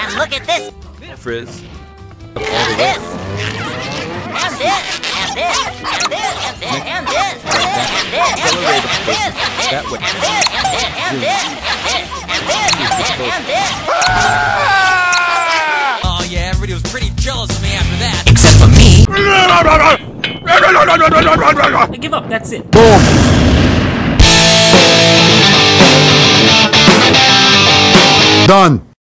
And look at this. Frizz. And this. And this. And this. And this. And this. And this. And this. Accelerate And this. that way. And this. And this. And this. And this. Oh yeah, everybody was pretty jealous of me after that. Except for me. I give up, that's it. Done.